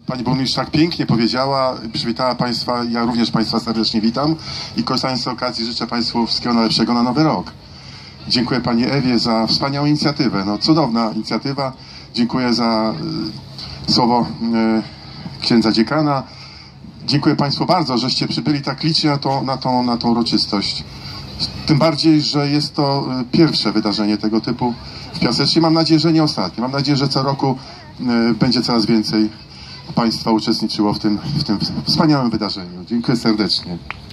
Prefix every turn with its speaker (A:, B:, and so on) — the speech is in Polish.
A: Pani burmistrz tak pięknie powiedziała, przywitała Państwa, ja również Państwa serdecznie witam i korzystając z okazji życzę Państwu wszystkiego najlepszego na Nowy Rok. Dziękuję Pani Ewie za wspaniałą inicjatywę, no cudowna inicjatywa. Dziękuję za księdza dziekana. Dziękuję Państwu bardzo, żeście przybyli tak licznie na tą uroczystość. Tym bardziej, że jest to pierwsze wydarzenie tego typu w Piasecznie. Mam nadzieję, że nie ostatnie. Mam nadzieję, że co roku będzie coraz więcej Państwa uczestniczyło w tym wspaniałym wydarzeniu. Dziękuję serdecznie.